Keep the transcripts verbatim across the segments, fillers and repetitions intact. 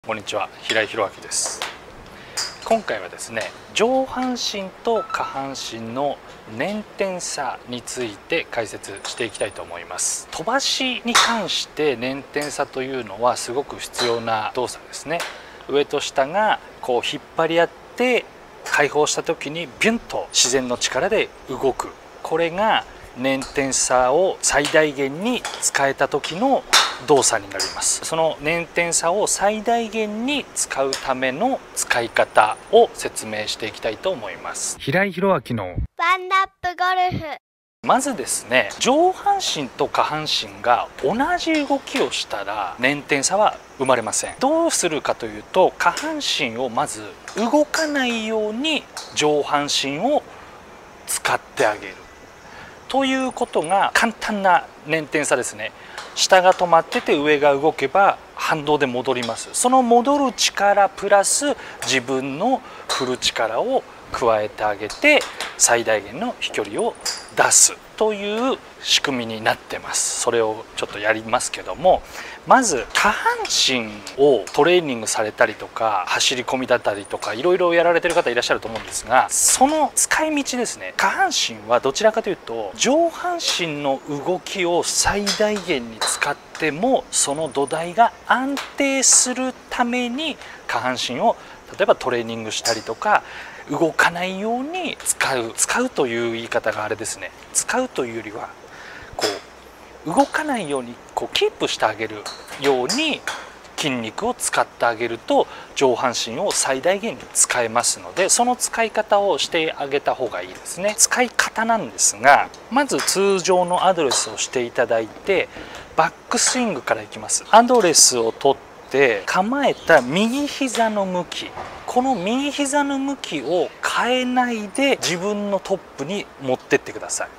こんにちは、平井弘明です。今回はですね、上半身と下半身の捻転差について解説していきたいと思います。飛ばしに関して捻転差というのはすごく必要な動作ですね。上と下がこう引っ張り合って解放した時にビュンと自然の力で動く、これが捻転差を最大限に使えた時の動作になります。その捻転差を最大限に使うための使い方を説明していきたいと思います。平井弘明のワンダップゴルフ。 まずですね、上半身と下半身が同じ動きをしたら捻転差は生まれません。どうするかというと、下半身をまず動かないように上半身を使ってあげるということが簡単な捻転差ですね。下が止まってて上が動けば反動で戻ります。その戻る力プラス自分の振る力を加えてあげて最大限の飛距離を出すという仕組みになってます。それをちょっとやりますけども、まず下半身をトレーニングされたりとか走り込みだったりとかいろいろやられてる方いらっしゃると思うんですが、その使い道ですね。下半身はどちらかというと上半身の動きを最大限に使ってもその土台が安定するために下半身を例えばトレーニングしたりとか動かないように使う使うという言い方があれですね。使うというよりはこう動かないようにこうキープしてあげるように筋肉を使ってあげると上半身を最大限に使えますので、その使い方をしてあげた方がいいですね。使い方なんですが、まず通常のアドレスをしていただいてバックスイングからいきます。アドレスを取って構えた右膝の向き、この右膝の向きを変えないで自分のトップに持ってってください。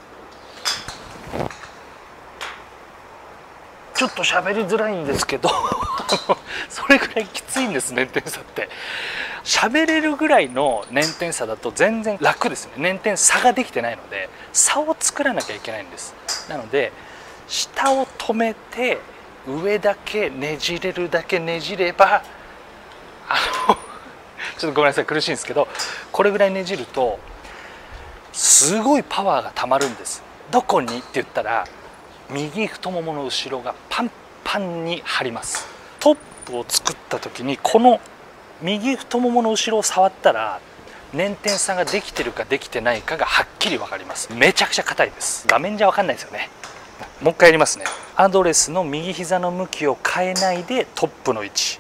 ちょっと喋りづらいんですけどそれぐらいきついんです捻転差って。喋れるぐらいの捻転差だと全然楽ですね。捻転差ができてないので差を作らなきゃいけないんです。なので下を止めて上だけねじれるだけねじればあのちょっとごめんなさい、苦しいんですけど、これぐらいねじるとすごいパワーがたまるんです。どこにって言ったら右太ももの後ろがパンパンに張ります。トップを作った時にこの右太ももの後ろを触ったら捻転差ができてるかできてないかがはっきり分かります。めちゃくちゃ硬いです。画面じゃ分かんないですよね。もう一回やりますね。アドレスの右膝の向きを変えないでトップの位置、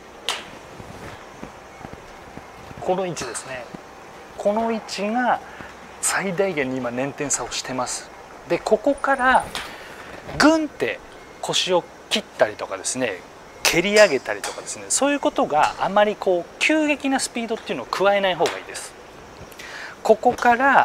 この位置ですね。この位置が最大限に今捻転差をしてます。でここからグンって腰を切ったりとかですね、蹴り上げたりとかですね、そういうことがあまりこう急激なスピードっていうのを加えない方がいいです。ここから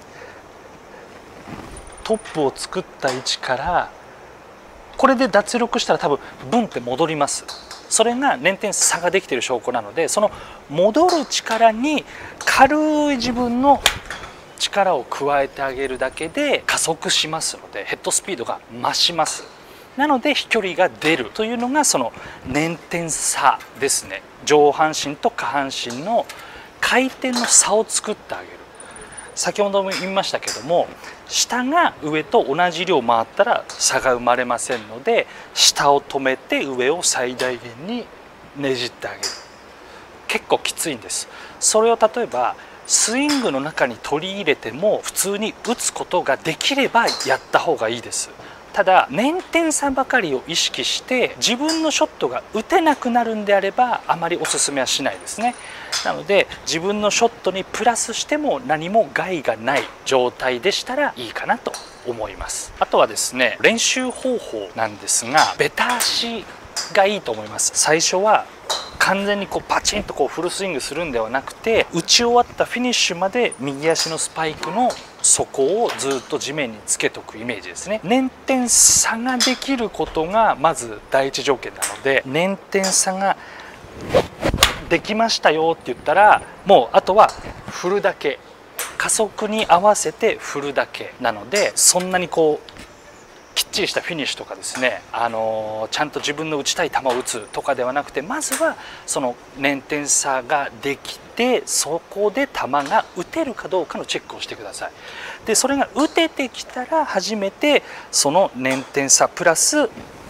トップを作った位置からこれで脱力したら多分ブンって戻ります。それが捻転差ができている証拠なので、その戻る力に軽い自分の力を加えてあげるだけで加速しますのでヘッドスピードが増します。なので飛距離が出るというのがその捻転差ですね。上半身と下半身の回転の差を作ってあげる。先ほども言いましたけども、下が上と同じ量回ったら差が生まれませんので、下を止めて上を最大限にねじってあげる。結構きついんです。それを例えばスイングの中に取り入れても普通に打つことができればやった方がいいです。ただ捻転差ばかりを意識して自分のショットが打てなくなるんであればあまりおすすめはしないですね。なので自分のショットにプラスしても何も害がない状態でしたらいいかなと思います。あとはですね、練習方法なんですがベタ足がいいと思います。最初は完全にこうパチンとこうフルスイングするんではなくて、打ち終わったフィニッシュまで右足のスパイクの底をずっと地面につけとくイメージですね。捻転差ができることがまず第一条件なので、捻転差ができましたよって言ったらもうあとは振るだけ、加速に合わせて振るだけなので、そんなにこうきっちりしたフィニッシュとかですね、あのちゃんと自分の打ちたい球を打つとかではなくて、まずはその捻転差ができて、そこで球が打てるかどうかのチェックをしてください。でそれが打ててきたら初めてその捻転差プラス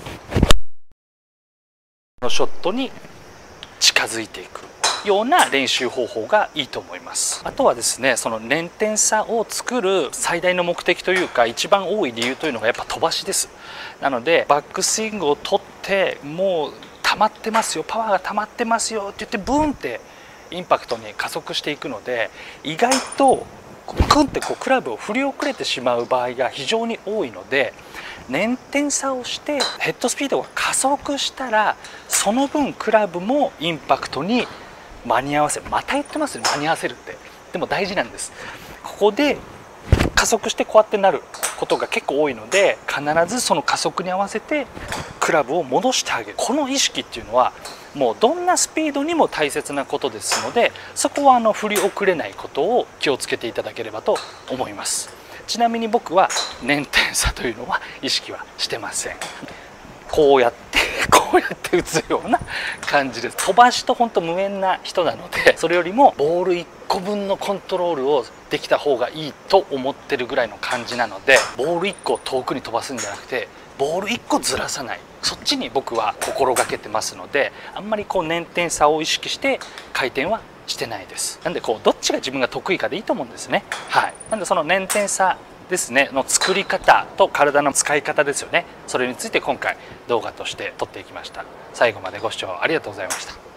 のショットに近づいていくような練習方法がいいと思います。あとはですね、その捻転差を作る最大の目的というか一番多い理由というのがやっぱ飛ばしです。なのでバックスイングを取ってもう溜まってますよ、パワーが溜まってますよって言ってブーンってインパクトに加速していくので、意外とクンってこうクラブを振り遅れてしまう場合が非常に多いので、捻転差をしてヘッドスピードが加速したらその分クラブもインパクトに間に合わせる。また言ってますよ、間に合わせるって。でも大事なんです。ここで加速してこうやってなることが結構多いので、必ずその加速に合わせてクラブを戻してあげる。この意識っていうのはもうどんなスピードにも大切なことですので、そこはあの振り遅れないことを気をつけていただければと思います。ちなみに僕は捻転差というのは意識はしてません。こうやってこうやって打つような感じです。飛ばしと本当無縁な人なので、それよりもボールいっこぶんのコントロールをできた方がいいと思ってるぐらいの感じなので、ボールいっこを遠くに飛ばすんじゃなくてボールいっこずらさない、そっちに僕は心がけてますので、あんまりこう捻転差を意識して回転はしてないです。なんでこうどっちが自分が得意かでいいと思うんですね。はい。なんでその捻転差ですねの作り方と体の使い方ですよね。それについて今回動画として撮っていきました。最後までご視聴ありがとうございました。